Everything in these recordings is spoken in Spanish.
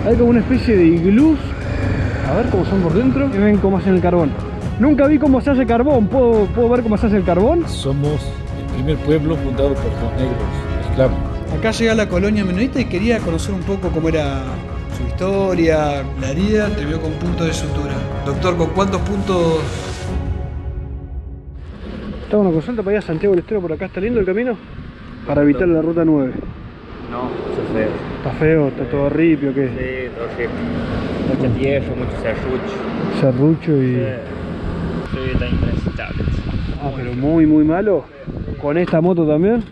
Hay como una especie de iglús. A ver cómo son por dentro. Y ven cómo hacen el carbón. Nunca vi cómo se hace carbón. ¿Puedo ver cómo se hace el carbón? Somos el primer pueblo fundado por los negros, esclavos. Acá llegué a la colonia menonita y quería conocer un poco cómo era su historia. La herida te veo con puntos de sutura. Doctor, ¿con cuántos puntos? Estaba una consulta para ir a Santiago del Estero. Por acá está lindo el camino. Para evitar la ruta 9. No, eso es feo. Está feo, está todo ripio, ¿qué? Sí, todo ripio. Mucha tierra, mucho serrucho. Serrucho y... Sí, está intransitable. Ah, pero muy malo. Con esta moto también.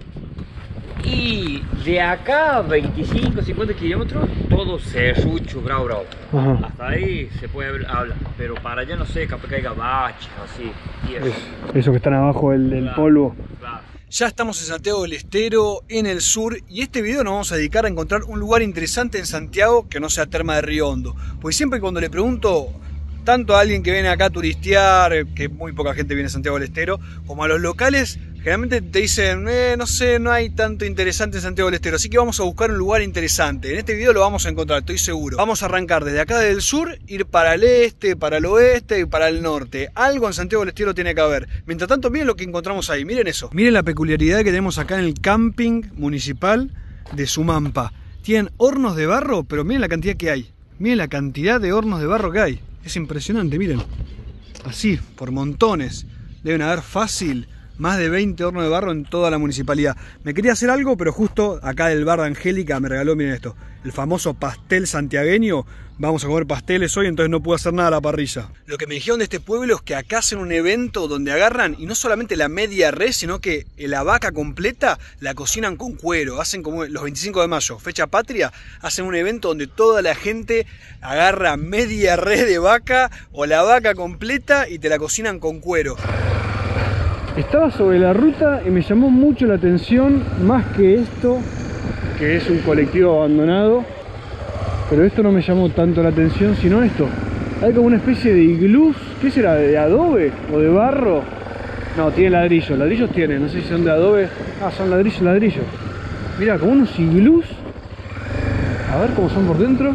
Y de acá, 25, 50 kilómetros, todo serrucho, bravo. Ajá. Hasta ahí se puede hablar, pero para allá no sé, capaz que haya baches, así. Eso que están abajo del polvo. Claro. Ya estamos en Santiago del Estero, en el sur, y este video nos vamos a dedicar a encontrar un lugar interesante en Santiago que no sea Terma de Río Hondo. Porque siempre cuando le pregunto tanto a alguien que viene acá a turistear, que muy poca gente viene a Santiago del Estero, como a los locales, generalmente te dicen, no sé, no hay tanto interesante en Santiago del Estero, así que vamos a buscar un lugar interesante. En este video lo vamos a encontrar, estoy seguro. Vamos a arrancar desde acá del sur, ir para el este, para el oeste y para el norte. Algo en Santiago del Estero tiene que haber. Mientras tanto, miren lo que encontramos ahí, miren eso. Miren la peculiaridad que tenemos acá en el camping municipal de Sumampa. Tienen hornos de barro, pero miren la cantidad que hay. Miren la cantidad de hornos de barro que hay. Es impresionante, miren. Así, por montones. Deben haber fácil más de 20 hornos de barro en toda la municipalidad. Me quería hacer algo, pero justo acá del bar de Angélica me regaló, miren esto, el famoso pastel santiagueño. Vamos a comer pasteles hoy, entonces no pude hacer nada a la parrilla. Lo que me dijeron de este pueblo es que acá hacen un evento donde agarran, y no solamente la media res, sino que la vaca completa la cocinan con cuero. Hacen como los 25 de mayo, fecha patria, hacen un evento donde toda la gente agarra media res de vaca o la vaca completa y te la cocinan con cuero. Estaba sobre la ruta y me llamó mucho la atención, más que esto, que es un colectivo abandonado. Pero esto no me llamó tanto la atención, sino esto. Hay como una especie de iglús. ¿Qué será? ¿De adobe? ¿O de barro? No, tiene ladrillos. Ladrillos tiene, no sé si son de adobe. Ah, son ladrillos. Mira, como unos iglús. A ver cómo son por dentro.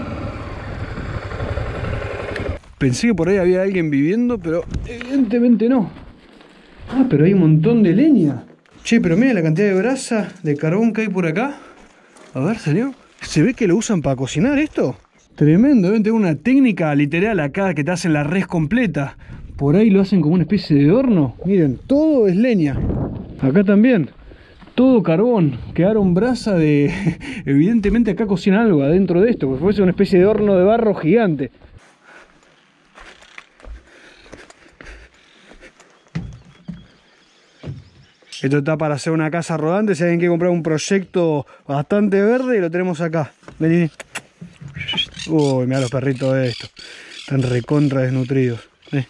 Pensé que por ahí había alguien viviendo, pero evidentemente no. Ah, pero hay un montón de leña. Che, pero mira la cantidad de brasa, de carbón que hay por acá. A ver, ¿salió? ¿Se ve que lo usan para cocinar esto? Tremendo, deben tener una técnica literal acá que te hacen la res completa. Por ahí lo hacen como una especie de horno. Miren, todo es leña. Acá también. Todo carbón. Quedaron brasa de... Evidentemente acá cocinan algo adentro de esto, porque fuese una especie de horno de barro gigante. Esto está para hacer una casa rodante. Si alguien quiere comprar un proyecto bastante verde, lo tenemos acá. Vení. Uy, mirá los perritos de esto. Están recontra desnutridos.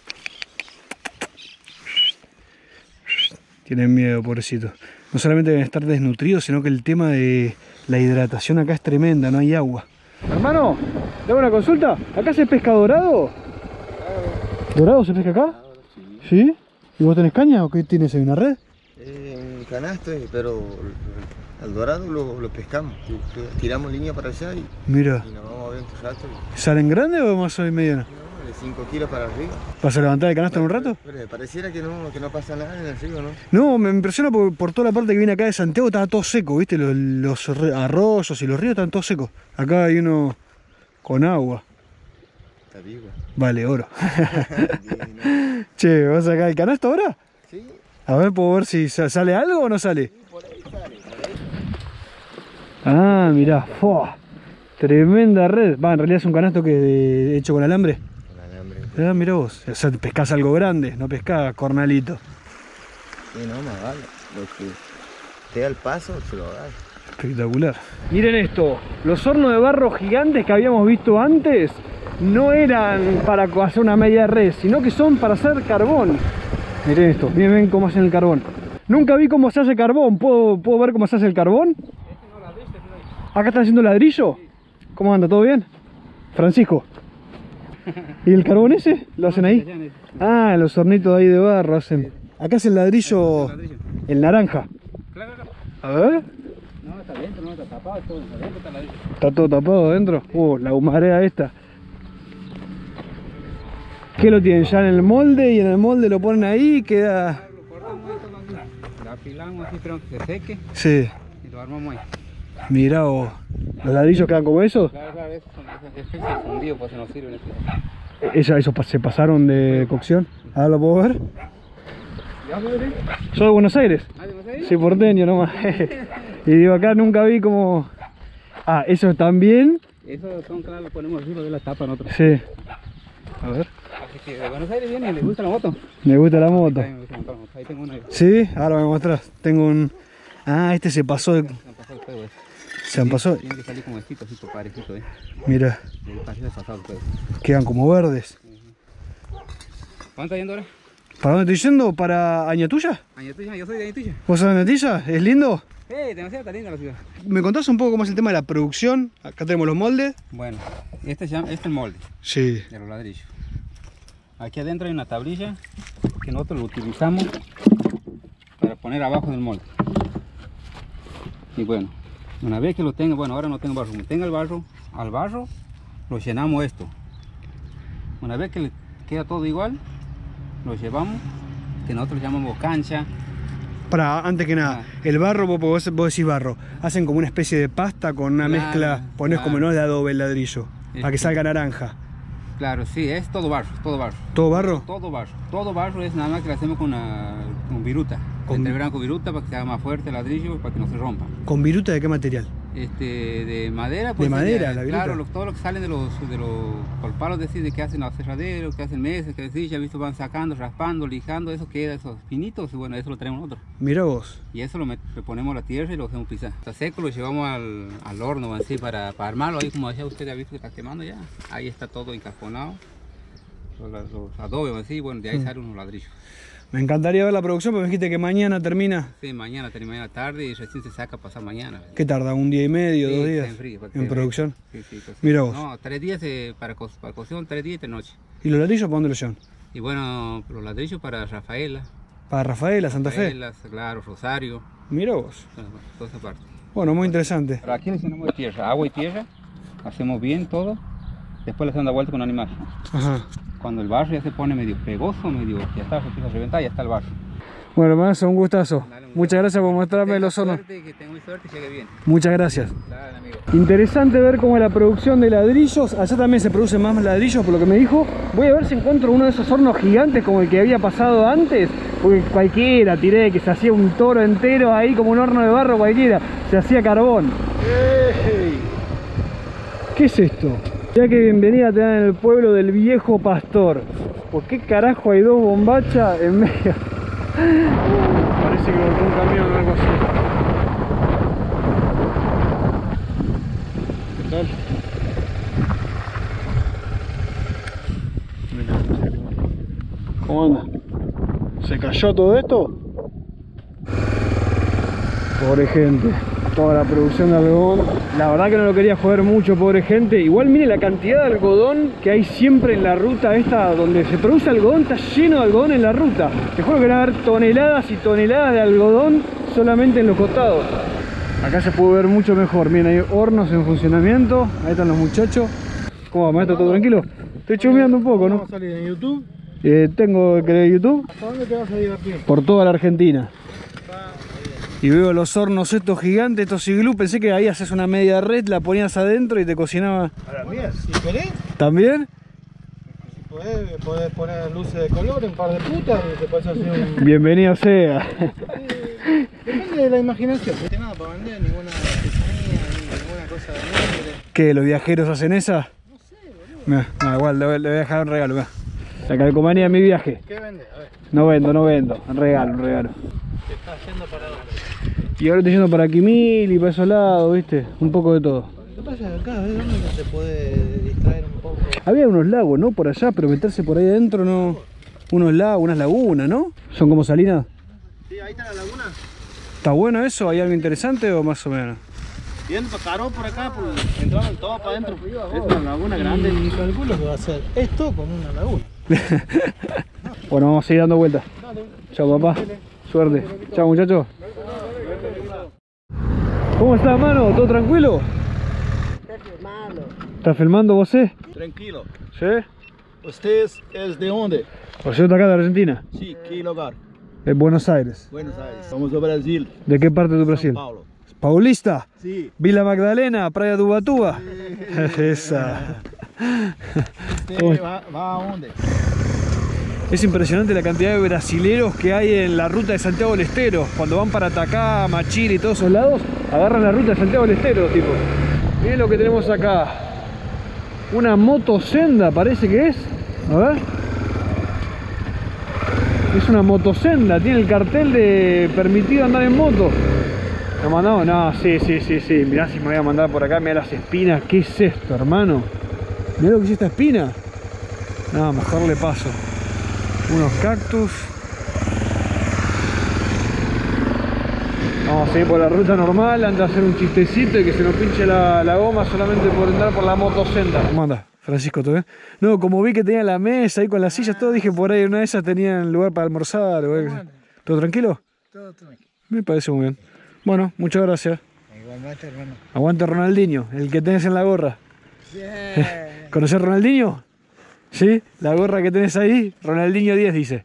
Tienen miedo, pobrecitos. No solamente deben estar desnutridos, sino que el tema de la hidratación acá es tremenda, no hay agua. Hermano, ¿te hago una consulta? ¿Acá se pesca dorado? ¿Dorado se pesca acá? ¿Sí? ¿Y vos tenés caña o qué tienes ahí, una red? Un canasto, pero al dorado lo pescamos. Tiramos línea para allá y nos vamos a ver un rato. ¿Salen grandes o más o medianos? No, de 5 kilos para arriba. ¿Vas a levantar el canasto en un rato? Pero pareciera que no pasa nada en el río, ¿no? No, me impresiona por toda la parte que viene acá de Santiago, estaba todo seco, ¿viste? Los arroyos y los ríos están todos secos. Acá hay uno con agua. Está vivo. Vale, oro. Che, ¿vas a sacar el canasto ahora? Sí. A ver, ¿puedo ver si sale algo o no sale? Sí, por ahí sale, por ahí. Ah, mirá, ¡fua! Tremenda red. Va, en realidad es un canasto que hecho con alambre. Con alambre. Ah, mirá vos. O sea, pescás algo grande, no pescás cornalito. Sí, no, más vale. Lo que te da el paso, se lo da. Espectacular. Miren esto, los hornos de barro gigantes que habíamos visto antes no eran para hacer una media red, sino que son para hacer carbón. Miren esto, miren cómo hacen el carbón. Nunca vi cómo se hace carbón. ¿Puedo ver cómo se hace el carbón? ¿Acá están haciendo ladrillo? ¿Cómo anda? ¿Todo bien? Francisco. ¿Y el carbón ese? ¿Lo hacen ahí? Ah, los hornitos ahí de barro hacen. Acá es el ladrillo, el naranja. A ver. está adentro, no está tapado, todo adentro está ladrillo. ¿Está todo tapado adentro? La humareda esta. ¿Qué lo tienen ya en el molde? Y en el molde lo ponen ahí y queda... Lo cortamos esto aquí, lo apilamos así, esperamos que se seque Sí. y lo armamos ahí. Mirá vos, ¿los ladrillos quedan como esos? Claro, esos son especies de fundido, pues se nos sirven este. ¿Esos se pasaron de cocción? Ah, ¿lo puedo ver? Soy de Buenos Aires. ¿Ah, de Buenos Aires? Sí, porteño nomás. Y digo, acá nunca vi como... Ah, ¿esos también? Esos son, claro, lo ponemos así, lo de la tapa nosotros. Sí. A ver. Así que de Buenos Aires viene y le gusta la moto. Me gusta la moto. Ahí me gusta montar moto. Ahí tengo una. ¿Sí? Ahora me mostrás. Tengo un... Ah, este se pasó de... Se han pasado el pedo ese. Se han pasado... Tiene que salir como así, parejito, Mira, el parecido es pasado el pedo. quedan como verdes. ¿Cuánto está yendo ahora? ¿Para dónde estoy yendo? ¿Para Añatuya? Añatuya, yo soy de Añatuya. ¿Vos sos de Añatuya? ¿Es lindo? Demasiado está linda la ciudad. ¿Me contás un poco cómo es el tema de la producción? Acá tenemos los moldes. Bueno, este es el molde Sí. de los ladrillos. Aquí adentro hay una tablilla que nosotros lo utilizamos para poner abajo del molde. Y bueno, una vez que lo tenga, bueno, ahora no tengo barro, como tenga el barro, al barro lo llenamos esto. Una vez que le queda todo igual, lo llevamos, que nosotros le llamamos cancha. Para, antes que nada, el barro, vos decís barro, hacen como una especie de pasta con una Claro, mezcla, ponés claro. como no es de adobe el ladrillo, para que salga naranja. Claro, sí, es todo barro, todo barro. ¿Todo barro? Todo barro es nada más que lo hacemos con viruta. Con Con viruta para que sea más fuerte el ladrillo, para que no se rompa. ¿Con viruta de qué material? De madera, ¿De madera, la viruta? claro, todo lo que salen de los palos de que hacen los aserraderos, que hacen mesas, que sí, ya visto van sacando, raspando, lijando, eso queda, esos finitos, y bueno, eso lo traemos nosotros. Mirá vos. Y eso le ponemos a la tierra y lo hacemos pisar. Está seco, lo llevamos al horno, así, para armarlo, ahí como decía usted, ha visto que está quemando ya. Ahí está todo encajonado, los adobes, así, bueno, de ahí salen unos ladrillos. Me encantaría ver la producción, pero me dijiste que mañana termina. Sí, mañana termina tarde y recién se saca pasado mañana. ¿Qué tarda? ¿Un día y medio, Sí, 2 días? en frío, ¿En producción? Sí, pues, Mira vos. No, 3 días para cocción, 3 días y 3 noches. ¿Y los ladrillos para dónde los llevan? Y bueno, los ladrillos para Rafaela. Para Rafaela, Santa Fe. Rafaela, claro, Rosario. Mira vos. Toda esa parte. Bueno, muy interesante. Pero aquí le llenamos de tierra, agua y tierra. Hacemos bien todo. Después le hacemos la vuelta con animal. Ajá. Cuando el barro ya se pone medio pegoso, ya está, se empieza a reventar, ya está el barro. Bueno, hermano, un gustazo. Dale, Muchas gracias por mostrarme los hornos. Que tenga suerte y llegue bien. Muchas gracias. Dale, amigo. Interesante ver cómo la producción de ladrillos, allá también se producen más ladrillos por lo que me dijo. Voy a ver si encuentro uno de esos hornos gigantes como el que había pasado antes, porque cualquiera tiré que se hacía un toro entero ahí como un horno de barro cualquiera, se hacía carbón. ¡Ey! ¿Qué es esto? Ya que bienvenida te dan en el pueblo del Viejo Pastor. ¿Por qué carajo hay 2 bombachas en medio? Parece que volcó un camión o algo así. ¿Qué tal? Mirá, ¿cómo anda? ¿Se cayó todo esto? Pobre gente. Toda la producción de algodón. La verdad que no lo quería joder mucho, pobre gente. Igual mire la cantidad de algodón que hay siempre en la ruta esta donde se produce algodón, está lleno de algodón en la ruta. Te juro que van a haber toneladas y toneladas de algodón solamente en los costados. Acá se puede ver mucho mejor. Miren, hay hornos en funcionamiento. Ahí están los muchachos. ¿Cómo va, maestro? ¿Todo tranquilo? Estoy chumeando un poco, ¿no? ¿Vamos a salir en YouTube? Tengo que ver YouTube. ¿Hasta dónde te vas a divertir? Por toda la Argentina. Y veo los hornos estos gigantes, estos iglú. Pensé que ahí haces una media red, la ponías adentro y te cocinaba. A las mías, si querés. ¿También? Si podés poner luces de color, un par de putas y te podés hacer un... Bienvenido sea. Depende de la imaginación. No tengo nada para vender, ninguna artesanía, ninguna cosa de nombre. ¿Qué? ¿Los viajeros hacen esa? No sé, boludo. Mirá, no, igual le voy a dejar un regalo. Mirá. La calcomanía de mi viaje. ¿Qué vende? A ver. No vendo. Un regalo. ¿Te estás yendo para dónde? Y ahora estoy yendo para Quimil y para esos lados, ¿viste? Un poco de todo. Lo que pasa es que acá, ¿ves dónde se puede distraer un poco? Había unos lagos, ¿no? Por allá, pero meterse por ahí adentro no... Unos lagos, unas lagunas, ¿no? ¿Son como salinas? Sí, ahí está la laguna. ¿Está bueno eso? ¿Hay algo interesante o más o menos? Bien, paró por acá, entraron todos para adentro. Es una laguna grande. Y calculo que va a ser esto con una laguna. Bueno, vamos a seguir dando vueltas. Chao, papá. Suerte. Chao, muchachos. ¿Cómo está, mano? ¿Todo tranquilo? Está filmando. ¿Está filmando vos? Tranquilo. ¿Sí? ¿Usted es de dónde? ¿O yo de acá de Argentina? Sí, ¿qué lugar? De Buenos Aires. Buenos Aires. Somos de Brasil. ¿De qué parte de Brasil? São Paulo. ¿Paulista? Sí. Vila Magdalena, Praia do Ubatuba. Esa. ¿Usted va a dónde? Es impresionante la cantidad de brasileros que hay en la ruta de Santiago del Estero. Cuando van para Atacama, Chile y todos esos lados, agarran la ruta de Santiago del Estero, tipo. Miren lo que tenemos acá. Una motosenda, parece que es. A ver. Es una motosenda, tiene el cartel de permitido andar en moto. ¿Lo mandamos? No, sí. Mirá si me voy a mandar por acá, mirá las espinas. ¿Qué es esto, hermano? Mirá lo que es esta espina. No, mejor le paso. Unos cactus. Vamos a ir por la ruta normal, antes de hacer un chistecito y que se nos pinche la goma solamente por entrar por la motosenda. ¿Cómo anda, Francisco? ¿Todo bien? No, como vi que tenía la mesa ahí con las sillas, todo, dije por ahí una de esas tenían lugar para almorzar. ¿Todo tranquilo? Todo tranquilo. Me parece muy bien. Bueno, muchas gracias. Igualmente, hermano. Aguante Ronaldinho, el que tenés en la gorra. Bien. ¿Conocés a Ronaldinho? ¿Sí? La gorra que tenés ahí, Ronaldinho 10 dice.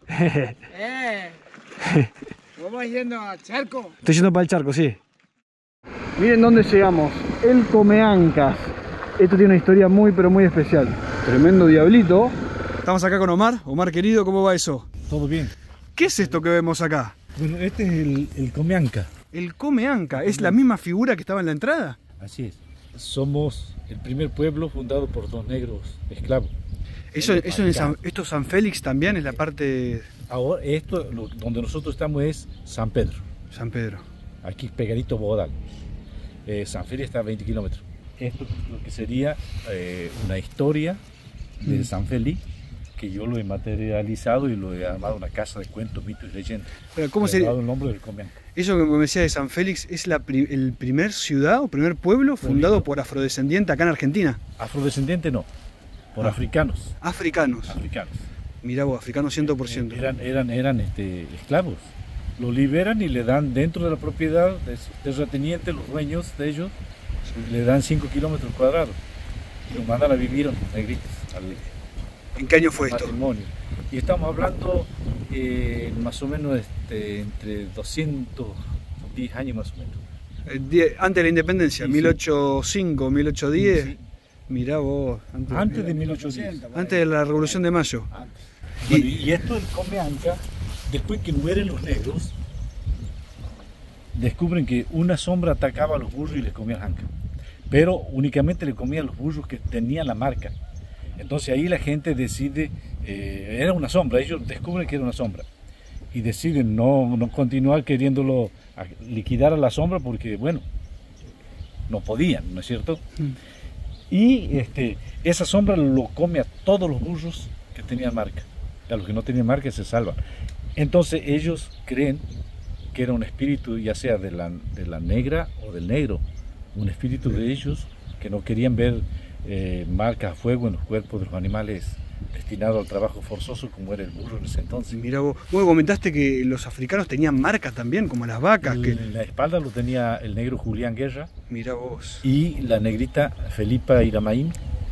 Vamos yendo al charco. Estoy yendo para el charco, sí. Miren dónde llegamos, el Comeancas. Esto tiene una historia muy pero muy especial. Tremendo diablito. Estamos acá con Omar. Omar querido, ¿cómo va eso? Todo bien. ¿Qué es esto que vemos acá? Bueno, este es el Comeanca. El Comeanca, ¿es la misma figura que estaba en la entrada? Así es. Somos el primer pueblo fundado por 2 negros esclavos. ¿Esto es San Félix también? ¿Es la parte...? Ahora, donde nosotros estamos es San Pedro. San Pedro. Aquí pegadito Bodal. San Félix está a 20 kilómetros. Esto es lo que sería una historia de San Félix, que yo lo he materializado y lo he llamado una casa de cuentos, mitos y leyendas. Pero ¿cómo sería? El nombre del Comeanca. Eso que me decía de San Félix, ¿es el primer ciudad o primer pueblo fundado por afrodescendientes acá en Argentina? Afrodescendiente no, por africanos. Africanos. Africanos. Mirá vos, africanos 100%. Eran esclavos. Lo liberan y le dan dentro de la propiedad de terratenientes, los dueños de ellos, le dan 5 kilómetros cuadrados. Y lo mandan a vivir a los negritos. ¿En qué año fue esto? Matrimonio. Y estamos hablando más o menos entre 210 años más o menos. Antes de la independencia, sí, 1805, 1810. Sí. Mirá vos. Antes de 1810. Antes de la Revolución de Mayo. Bueno, y esto del Comeanca, después que mueren los negros, descubren que una sombra atacaba a los burros y les comía el anca. Pero únicamente le comía a los burros que tenían la marca. Entonces ahí la gente decide, era una sombra, ellos descubren que era una sombra. Y deciden no continuar queriéndolo liquidar a la sombra porque, bueno, no podían, ¿no es cierto? Y esa sombra lo come a todos los burros que tenían marca. A los que no tenían marca se salvan. Entonces ellos creen que era un espíritu, ya sea de la negra o del negro, un espíritu de ellos que no querían ver marcas a fuego en los cuerpos de los animales destinados al trabajo forzoso como era el burro en ese entonces. Mira vos, comentaste que los africanos tenían marcas también, como las vacas. En la espalda lo tenía el negro Julián Guerra. Mira vos. Y la negrita Felipa Iramaín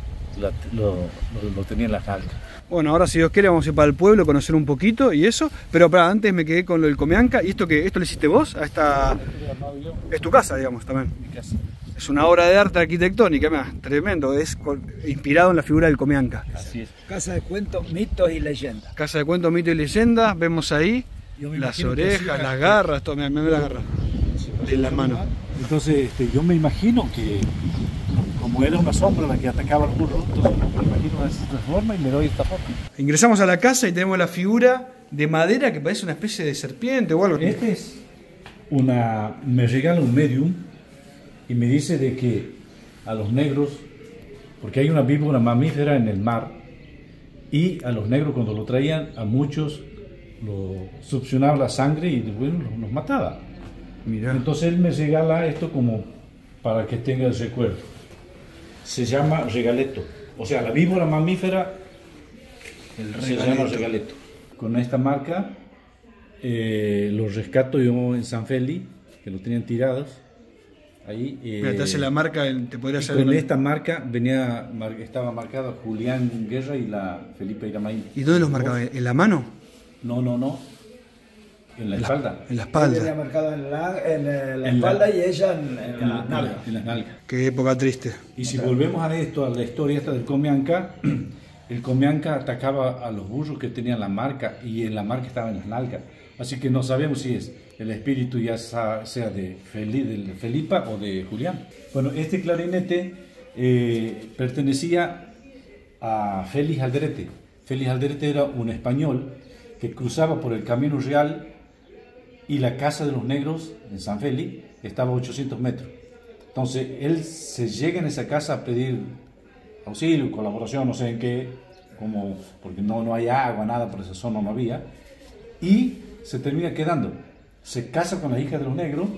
lo tenía en las nalgas. Bueno, ahora si Dios quiere vamos a ir para el pueblo, conocer un poquito y eso. Pero antes me quedé con lo del Comeanca. ¿Y esto lo hiciste vos? Es tu casa, digamos, también. Mi casa. Es una obra de arte arquitectónica, más tremendo, es inspirado en la figura del Comeanca. Así es. Casa de cuentos, mitos y leyendas. Casa de cuentos, mitos y leyendas, vemos ahí las orejas, las garras, todo, me las garras en las manos. Entonces yo me imagino que como era una sombra la que atacaba al burro, entonces me imagino de esta forma y le doy esta forma. Ingresamos a la casa y tenemos la figura de madera que parece una especie de serpiente o algo. Me regala un medium y me dice de que a los negros, porque hay una víbora mamífera en el mar, y a los negros cuando lo traían, a muchos lo succionaba la sangre y bueno, los mataba. Mirá. Entonces él me regala esto como para que tenga el recuerdo. Se llama regaleto, o sea, la víbora mamífera se llama regaleto. Con esta marca lo rescato yo en San Félix, que lo tenían tirados. Ahí, Mira, te hace la marca, te podría hacer. con esta marca estaba marcado Julián Guerra y la Felipe Iramaí. ¿Y dónde los marcaba? ¿En la mano? No. En la espalda. En la Él tenía espalda. marcado en la espalda y ella en la nalga. En las nalgas. Qué época triste. Y si volvemos a esto, a la historia esta del Comianca, el Comianca atacaba a los burros que tenían la marca y en la marca estaba en las nalgas. Así que no sabemos si es el espíritu ya sea de Felipa o de Julián. Bueno, este clarinete pertenecía a Félix Alderete. Félix Alderete era un español que cruzaba por el Camino Real y la Casa de los Negros en San Félix estaba a 800 metros. Entonces él se llega en esa casa a pedir auxilio, colaboración, no sé en qué, porque no hay agua, nada, por esa zona no había, y se termina quedando. Se casa con la hija de los negros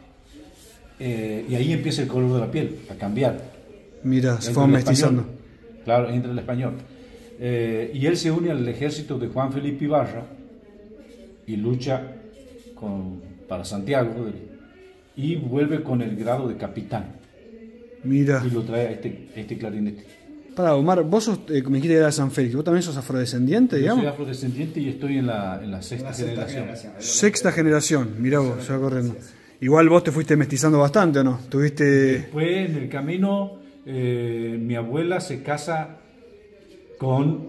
y ahí empieza el color de la piel a cambiar. Mira, se fue mestizando. Claro, entra el español. Y él se une al ejército de Juan Felipe Ibarra y lucha para Santiago y vuelve con el grado de capitán. Mira. Y lo trae a este clarinete. Para Omar, vos sos, me dijiste que era de San Félix, vos también sos afrodescendiente, Yo digamos. soy afrodescendiente y estoy en la sexta generación. Sexta generación, mirá vos, se va corriendo. Igual vos te fuiste mestizando bastante, ¿o no? Tuviste... Después, en el camino, mi abuela se casa con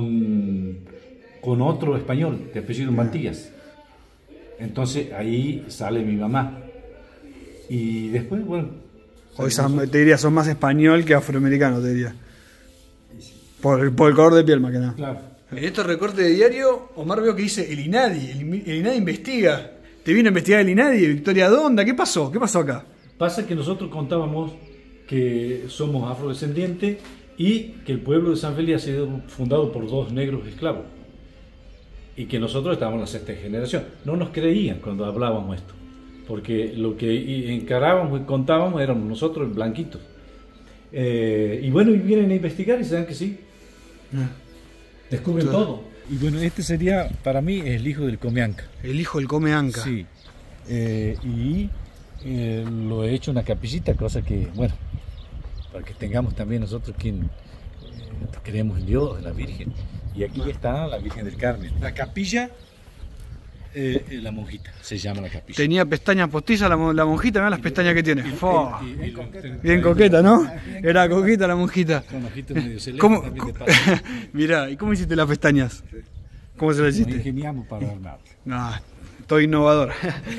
otro español de apellido Mantillas. Entonces ahí sale mi mamá. Y después, bueno... Hoy te diría, sos más español que afroamericano, te diría. Por el color de piel, más que nada. Claro. En estos recortes de diario, Omar veo que dice el INADI. El INADI investiga. ¿Te vino a investigar el INADI? ¿Victoria Donda? ¿Qué pasó? ¿Qué pasó acá? Pasa que nosotros contábamos que somos afrodescendientes y que el pueblo de San Félix ha sido fundado por 2 negros esclavos. Y que nosotros estábamos en la sexta generación. No nos creían cuando hablábamos esto. Porque lo que encarábamos y contábamos éramos nosotros blanquitos. Y bueno, y vienen a investigar y se dan que sí. Descubren todo. Y bueno, este sería para mí el hijo del Comianca. El hijo del Comianca. Sí. Lo he hecho una capillita, cosa que, bueno, para que tengamos también nosotros quien creemos en Dios, en la Virgen. Y aquí está la Virgen del Carmen. La capilla... la monjita, se llama la capilla. Tenía pestañas postizas la monjita, mirá las pestañas que tiene. Bien coqueta, ¿no? Era coqueta la monjita. Con ojitos medio celestes. ¿Cómo? También de paso. Mirá, ¿y cómo hiciste las pestañas? ¿Cómo se las Nos hiciste? ingeniamos para armar. No, estoy innovador.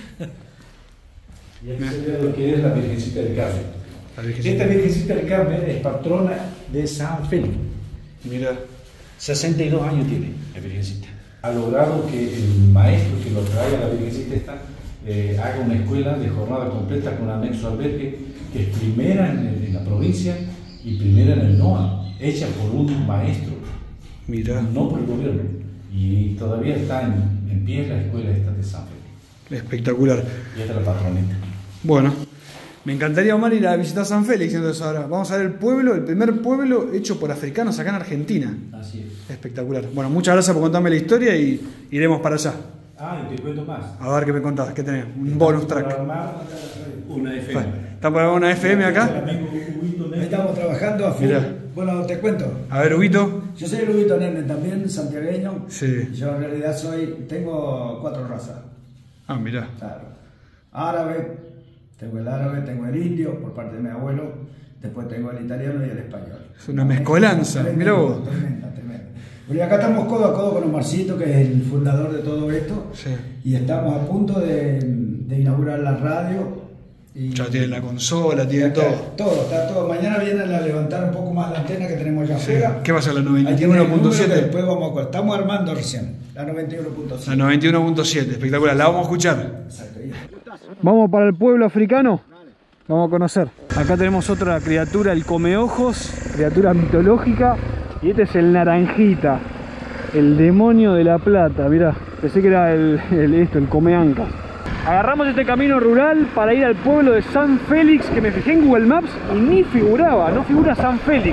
Y aquí se ve lo que es la Virgencita del Carmen. Esta Virgencita del Carmen es patrona de San Félix. Mira. 62 años tiene la Virgencita. Ha logrado que el maestro que lo trae a la Virgencita esta haga una escuela de jornada completa con anexo albergue, que es primera en la provincia y primera en el NOA, hecha por un maestro, Mira. no por el gobierno. Y todavía está en pie la escuela esta de San Félix. Espectacular. Y esta es la patronita. Bueno, me encantaría, Omar, ir a visitar San Félix. Entonces ahora vamos a ver el pueblo, el primer pueblo hecho por africanos acá en Argentina. Así es. Espectacular. Bueno, muchas gracias por contarme la historia y iremos para allá. Y te cuento más. A ver qué me contás, qué tenés. Un bonus track. Una FM. ¿Está para una FM acá? Estamos trabajando a full. Mirá. Bueno, te cuento. A ver, Huguito. Yo soy el Huguito Nene también, santiagueño. Sí. Yo en realidad tengo 4 razas. Ah, mirá. Claro. Árabe, tengo el árabe, tengo el indio por parte de mi abuelo, después tengo el italiano y el español. Es una mezcolanza, mirá vos. Tremenda. Bueno, y acá estamos codo a codo con Omarcito, que es el fundador de todo esto. Sí. Y estamos a punto de inaugurar la radio. Y Ya tiene la consola, tiene está todo. Está todo. Mañana vienen a levantar un poco más la antena que tenemos allá Sí. afuera. ¿Qué va a ser la Ahí tiene el número que 91.7? después estamos armando recién. La 91.7. La 91.7, espectacular. La vamos a escuchar. Exacto. Vamos para el pueblo africano. Vamos a conocer. Acá tenemos otra criatura, el comeojos, criatura mitológica. Y este es el naranjita, el demonio de la plata. Mirá, pensé que era el comeancas. Agarramos este camino rural para ir al pueblo de San Félix, que me fijé en Google Maps y ni figuraba, no figura San Félix.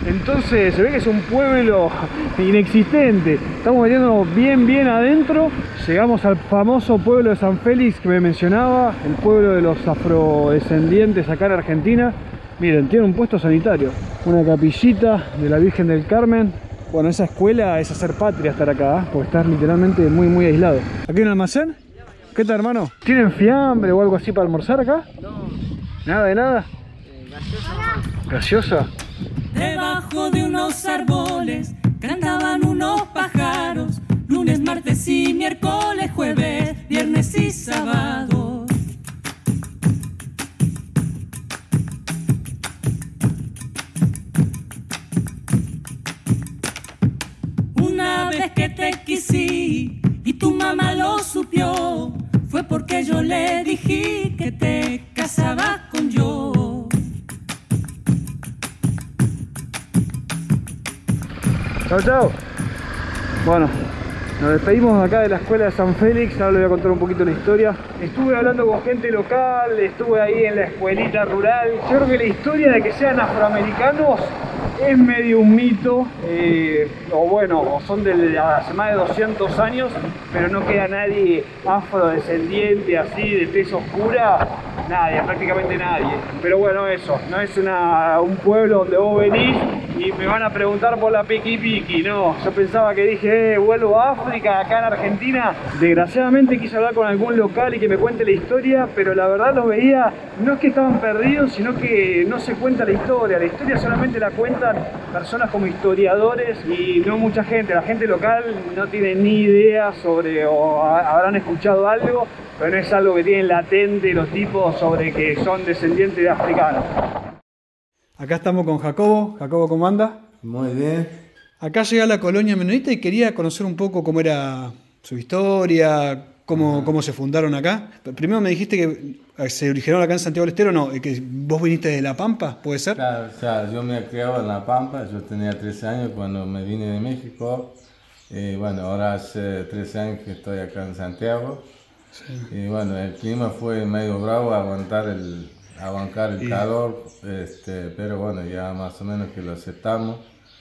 Entonces se ve que es un pueblo inexistente. Estamos metiéndonos bien adentro. Llegamos al famoso pueblo de San Félix que me mencionaba, el pueblo de los afrodescendientes acá en Argentina. Miren, tiene un puesto sanitario, una capillita de la Virgen del Carmen. Bueno, esa escuela es hacer patria estar acá, porque estás literalmente muy aislado. ¿Aquí hay un almacén? ¿Qué tal, hermano? ¿Tienen fiambre o algo así para almorzar acá? No. ¿Nada de nada? ¿Gaseosa? Debajo de unos árboles cantaban unos pájaros, lunes, martes y miércoles, jueves, viernes y sábado. Una vez que te quisí y tu mamá lo supió, fue porque yo le dije que te casabas con yo. Chao, chao. Bueno, nos despedimos acá de la escuela de San Félix. Ahora les voy a contar un poquito la historia. Estuve hablando con gente local, estuve ahí en la escuelita rural. Yo creo que la historia de que sean afroamericanos es medio un mito, o bueno, o son de hace más de 200 años, pero no queda nadie afrodescendiente así, de tez oscura. Nadie, prácticamente nadie. Pero bueno, eso, no es un pueblo donde vos venís y me van a preguntar por la piqui, no. Yo pensaba que dije, vuelvo a África, acá en Argentina. Desgraciadamente quise hablar con algún local y que me cuente la historia, pero la verdad los veía, no es que estaban perdidos, sino que no se cuenta la historia. La historia solamente la cuentan personas como historiadores y no mucha gente. La gente local no tiene ni idea sobre, o habrán escuchado algo, pero no es algo que tienen latente los tipos sobre que son descendientes de africanos. Acá estamos con Jacobo. Jacobo, ¿cómo anda? Muy bien. Acá llega a la colonia menonita y quería conocer un poco cómo era su historia, cómo se fundaron acá. Primero me dijiste que se originaron acá en Santiago del Estero, no, que vos viniste de La Pampa, ¿puede ser? Claro, o sea, yo me criaba en La Pampa, yo tenía 13 años cuando me vine de México. Bueno, ahora hace 13 años que estoy acá en Santiago. Sí. Y bueno, el clima fue medio bravo, aguantar el calor, pero bueno, ya más o menos que lo aceptamos.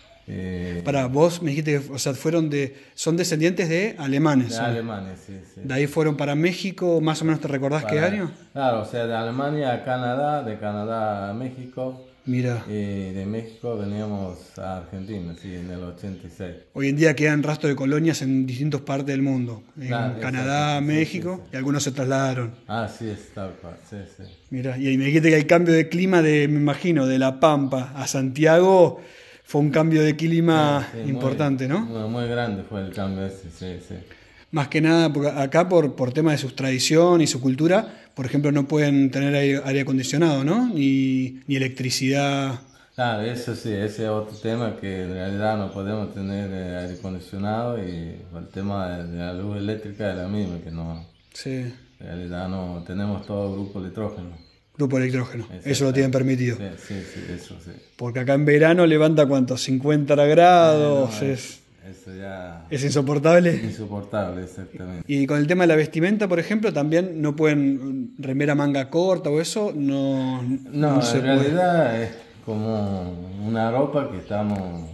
Para vos me dijiste que, o sea, son descendientes de alemanes. De alemanes, sí. De ahí fueron para México, más o menos te recordás qué año. Claro, o sea, de Alemania a Canadá, de Canadá a México. Mira. Y de México veníamos a Argentina, sí, en el 86. Hoy en día quedan rastros de colonias en distintas partes del mundo. En Canadá, México, sí. Y algunos se trasladaron. Ah, sí, es tal cual, sí. Mira, y ahí me dijiste que el cambio de clima me imagino, de La Pampa a Santiago fue un cambio de clima importante, ¿no? Muy grande fue el cambio ese, sí. Más que nada, porque acá por tema de su tradición y su cultura, por ejemplo, no pueden tener aire acondicionado, ¿no? Ni electricidad. Claro, eso sí, ese es otro tema, que en realidad no podemos tener aire acondicionado, y el tema de la luz eléctrica es la misma, que no. Sí. En realidad no tenemos todo grupo electrógeno. Grupo electrógeno, eso lo tienen permitido. Sí, eso sí. Porque acá en verano levanta ¿cuánto? 50 grados. Eso ya ¿Es insoportable? Insoportable, exactamente. Y con el tema de la vestimenta, por ejemplo, también no pueden remera manga corta o eso, no se puede. En realidad es como una ropa que estamos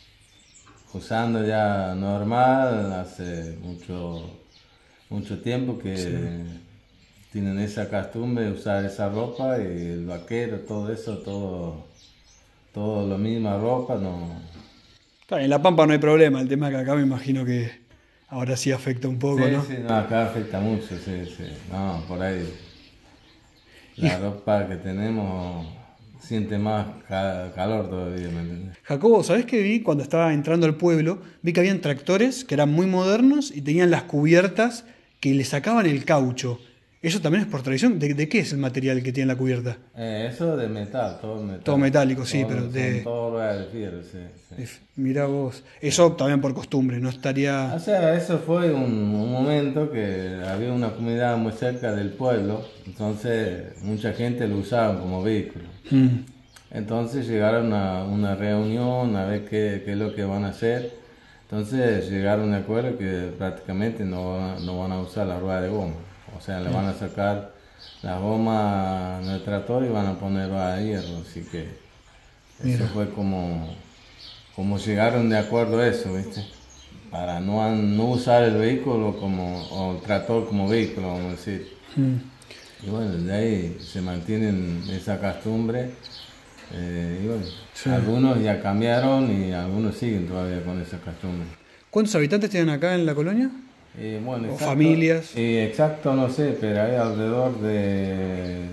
usando ya normal hace mucho tiempo que tienen esa costumbre de usar esa ropa, y el vaquero, todo eso, todo la misma ropa, no. Claro, en La Pampa no hay problema, el tema es que acá me imagino que ahora sí afecta un poco, ¿no? Sí, acá afecta mucho, sí. No, por ahí la ropa que tenemos siente más calor todavía, ¿me entiendes? Jacobo, ¿sabés qué vi cuando estaba entrando al pueblo? Vi que habían tractores que eran muy modernos y tenían las cubiertas que le sacaban el caucho. ¿Eso también es por tradición? ¿De qué es el material que tiene la cubierta? Eso de metal, todo metal. Todo metálico, sí, pero de... Todo de fierro, sí. Mirá vos, eso también por costumbre, no estaría... O sea, eso fue un momento que había una comunidad muy cerca del pueblo, entonces mucha gente lo usaba como vehículo. Entonces llegaron a una reunión a ver qué es lo que van a hacer. Entonces llegaron a un acuerdo que prácticamente no van a usar la rueda de goma. O sea, le van a sacar la goma en el tractor y van a poner rueda de hierro. Así que eso fue como como llegaron de acuerdo a eso, ¿viste? Para no usar el vehículo o el tractor como vehículo, vamos a decir. Y bueno, de ahí se mantienen esa costumbre. Y bueno, algunos ya cambiaron y algunos siguen todavía con esa costumbre. ¿Cuántos habitantes tienen acá en la colonia? Bueno, ¿O familias? Exacto no sé, pero hay alrededor de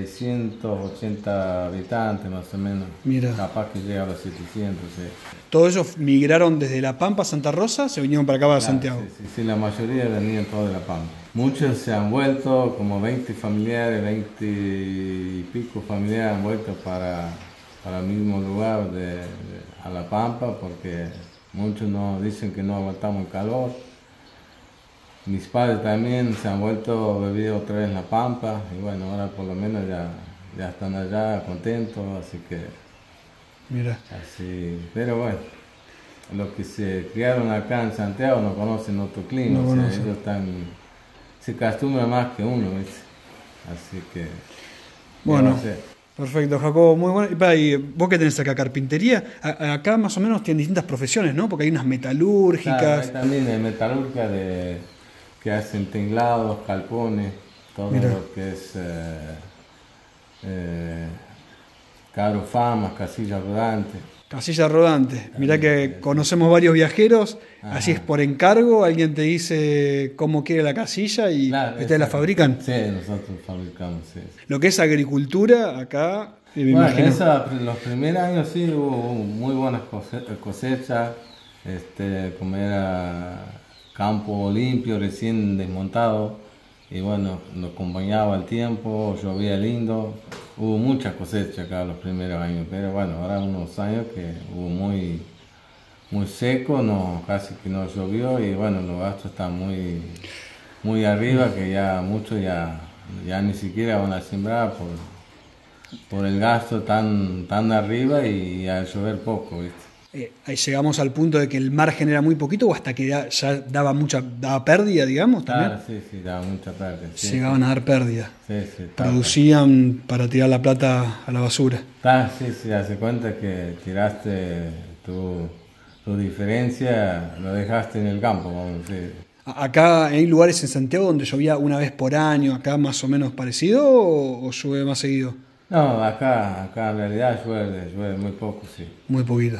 680 habitantes más o menos. Mira. Capaz que llega a los 700. Sí. ¿Todos ellos migraron desde La Pampa a Santa Rosa? ¿Se vinieron para acá, para Santiago? Sí, la mayoría venían todos de La Pampa. Muchos se han vuelto, como 20 familiares, 20 y pico familiares han vuelto para el mismo lugar a La Pampa, porque muchos no dicen que no aguantamos el calor. Mis padres también se han vuelto a vivir otra vez en La Pampa y bueno, ahora por lo menos ya están allá contentos, así que... Mira. Así, pero bueno, los que se criaron acá en Santiago no conocen otro clima, No conocen. ellos se acostumbran más que uno, ¿ves? Así que... Bueno, perfecto, Jacobo, muy bueno. Y vos que tenés acá, carpintería, acá más o menos tienen distintas profesiones, ¿no? Porque hay unas metalúrgicas. Claro, hay también de metalúrgica que hacen teclados, calpones, todo lo que es carofamas, casillas rodantes. Casilla rodante. Mirá que conocemos varios viajeros, así es por encargo, alguien te dice cómo quiere la casilla y ustedes la fabrican. Sí, nosotros fabricamos, sí. Lo que es agricultura, acá, me imagino. Los primeros años sí hubo muy buenas cosechas, como era campo limpio, recién desmontado, y bueno, nos acompañaba el tiempo, llovía lindo, hubo mucha cosecha acá los primeros años, pero bueno, ahora unos años que hubo muy seco, casi que no llovió, y bueno, los gastos están muy arriba, que ya muchos ya ni siquiera van a sembrar por el gasto tan arriba y al llover poco, ¿viste? Ahí llegamos al punto de que el margen era muy poquito o hasta que ya daba pérdida, digamos, también. Claro, sí, daba mucha pérdida. Sí, llegaban a dar pérdida. Sí, producían para tirar la plata a la basura. Sí, hace cuenta que tiraste tu diferencia, lo dejaste en el campo, vamos a decir. ¿Acá hay lugares en Santiago donde llovía una vez por año, acá más o menos parecido o llueve más seguido? No, acá en realidad llueve muy poco, sí. Muy poquito.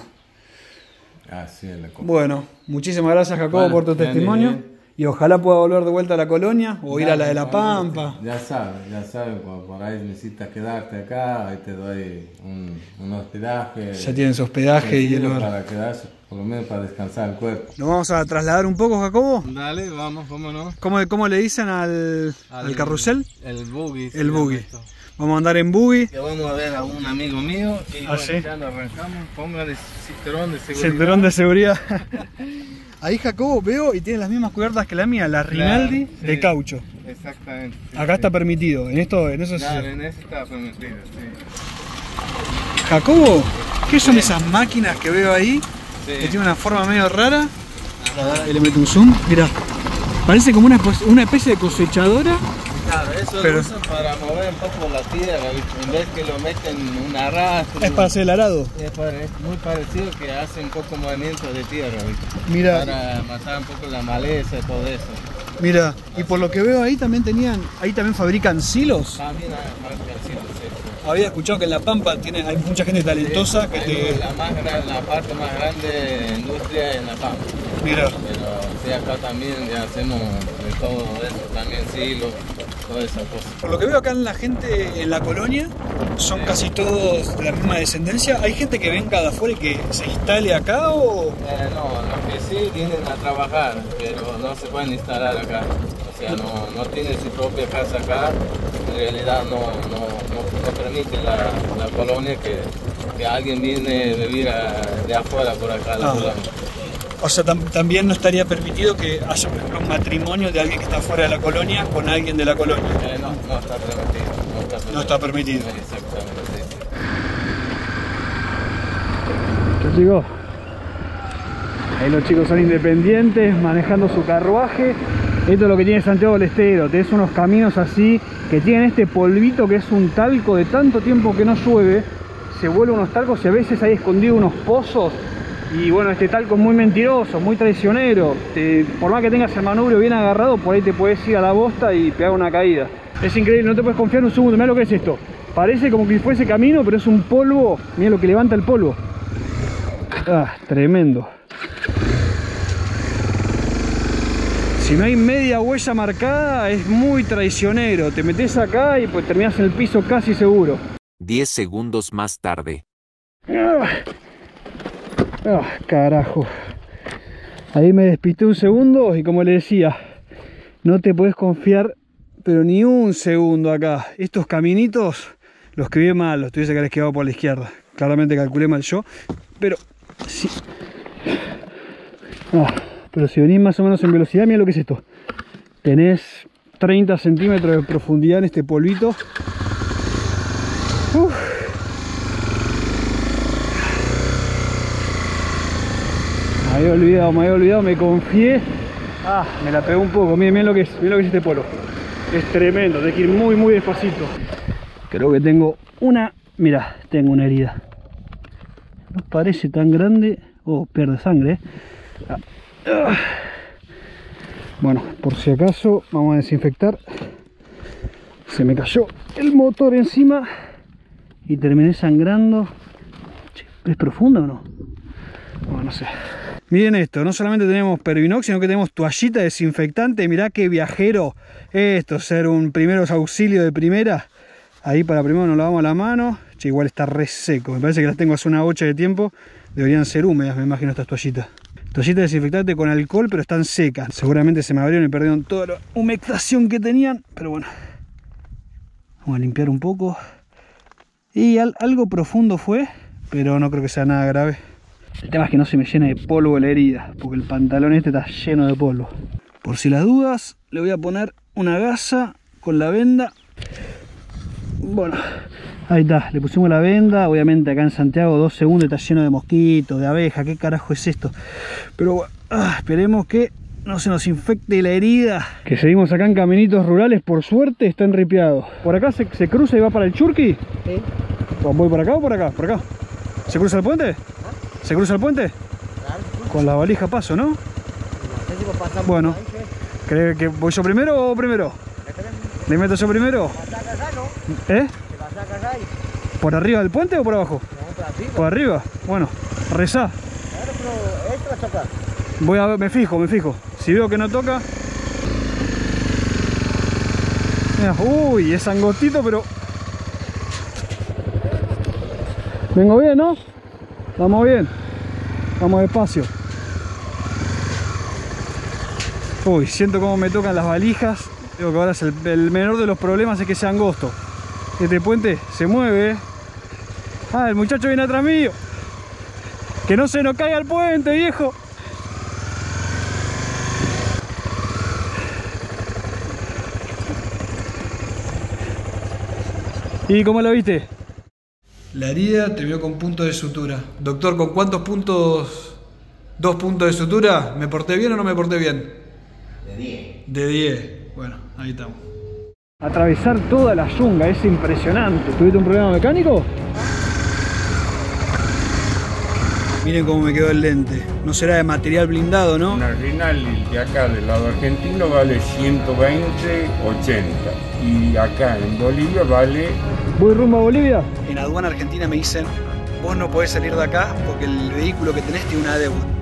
Así es la cosa. Bueno, muchísimas gracias, Jacobo, por tu testimonio. Y ojalá pueda volver de vuelta a la colonia o ir a la de La Pampa. Ya saben, cuando por ahí necesitas quedarte acá, ahí te doy un hospedaje. Ya tienen su hospedaje y el lugar. Para quedarse, por lo menos para descansar el cuerpo. ¿Nos vamos a trasladar un poco, Jacobo? Dale, vamos, cómo no. ¿Cómo le dicen al carrusel? El buggy. El buggy. Vamos a andar en buggy. Ya vamos a ver a un amigo mío y ya nos arrancamos. Póngale cinturón de seguridad. Cinturón de seguridad. Ahí, Jacobo, veo y tiene las mismas cubiertas que la mía, la Rinaldi de caucho. Exactamente. Acá está permitido, en eso en eso está permitido, sí. Jacobo, ¿qué son esas máquinas que veo ahí? Que tienen una forma medio rara. Y le meto un zoom, mira. Parece como una especie de cosechadora. Claro, eso lo usan para mover un poco la tierra, en vez que lo meten en un arrastre. Es para hacer el arado. Es muy parecido, que hacen un poco movimiento de tierra, ¿viste? Mira. Para matar un poco la maleza y todo eso. Mira, y por lo que veo ahí también fabrican silos. También fabrican silos, sí. Había escuchado que en La Pampa hay mucha gente talentosa que la parte más grande de industria en La Pampa. Mira. Pero sí, acá también ya hacemos de todo eso, también silos, todas esas cosas. Por lo que veo acá en la gente en la colonia, son casi todos de la misma descendencia. ¿Hay gente que venga de afuera y que se instale acá o...? No, los que sí vienen a trabajar, pero no se pueden instalar acá. O sea, no tienen su propia casa acá. En realidad no permite la colonia que alguien viene a vivir de afuera por acá a la colonia. O sea, también no estaría permitido que haya, por ejemplo, un matrimonio de alguien que está fuera de la colonia con alguien de la colonia. No está permitido. No está permitido. Exactamente. ¿Qué chicos? Ahí los chicos son independientes, manejando su carruaje. Esto es lo que tiene Santiago del Estero. Tenés unos caminos así que tienen este polvito que es un talco de tanto tiempo que no llueve. Se vuelven unos talcos y a veces hay escondidos unos pozos Y bueno, este talco es muy mentiroso, muy traicionero. Por más que tengas el manubrio bien agarrado, por ahí te puedes ir a la bosta y pegar una caída. Es increíble, no te puedes confiar un segundo. Mirá lo que es esto. Parece como que fuese camino, pero es un polvo. Mirá lo que levanta el polvo. Ah, tremendo. Si no hay media huella marcada, es muy traicionero. Te metes acá y pues terminás en el piso casi seguro. 10 segundos más tarde. Carajo. Ahí me despisté un segundo y como le decía, no te puedes confiar, pero ni un segundo acá. Estos caminitos los escribí mal, los tuviese que haber esquivado por la izquierda. Claramente calculé mal yo, pero sí. Pero si venís más o menos en velocidad, mira lo que es esto. Tenés 30 centímetros de profundidad en este polvito. Me había olvidado, me confié. Me la pegué un poco. Miren lo que es, este polvo. Es tremendo, tenés que ir muy muy despacito. Creo que tengo una, mira, tengo una herida. No parece tan grande. Pierde sangre. Bueno, por si acaso vamos a desinfectar. Se me cayó el motor encima y terminé sangrando. ¿Es profundo o no? Bueno, no sé. Miren esto, no solamente tenemos Pervinox, sino que tenemos toallita desinfectante. Mirá qué viajero esto, ser un primeros auxilio de primera. Ahí para primero nos lavamos la mano. Che, igual está re seco, me parece que las tengo hace una bocha de tiempo. Deberían ser húmedas, me imagino, estas toallitas. Toallita desinfectante con alcohol, pero están secas. Seguramente se me abrieron y perdieron toda la humectación que tenían. Pero bueno, vamos a limpiar un poco. Y algo profundo fue, pero no creo que sea nada grave. El tema es que no se me llene de polvo la herida, porque el pantalón este está lleno de polvo. Por si las dudas, le voy a poner una gasa con la venda. Bueno, ahí está, le pusimos la venda. Obviamente acá en Santiago 2 segundos está lleno de mosquitos, de abejas. ¿Qué carajo es esto? Pero bueno, esperemos que no se nos infecte la herida. Que seguimos acá en caminitos rurales, por suerte está enripiado. ¿Por acá se cruza y va para el Churqui? Sí. ¿Voy por acá o por acá? Por acá. ¿Se cruza el puente? ¿Se cruza el puente? Claro. Con la valija paso, ¿no? Bueno, ¿cree que voy yo primero o primero? ¿Le meto yo primero? ¿Eh? ¿Por arriba del puente o por abajo? ¿Por arriba? Bueno, rezá. Voy a ver, me fijo. Si veo que no toca. Mira, uy, es angostito, pero vengo bien, ¿no? Vamos bien. Vamos despacio. Uy, siento cómo me tocan las valijas. Digo que ahora es el menor de los problemas es que sea angosto. Este puente se mueve. El muchacho viene atrás mío. Que no se nos caiga el puente, viejo. ¿Y cómo lo viste? La herida terminó con puntos de sutura. Doctor, ¿con cuántos puntos? 2 puntos de sutura. ¿Me porté bien o no me porté bien? De 10. De 10. Bueno, ahí estamos. Atravesar toda la yunga es impresionante. ¿Tuviste un problema mecánico? Miren cómo me quedó el lente. No será de material blindado, ¿no? Una Rinaldi de acá del lado argentino vale 120, 80. Y acá en Bolivia vale... ¿Voy rumbo a Bolivia? En aduana argentina me dicen, vos no podés salir de acá porque el vehículo que tenés tiene una deuda.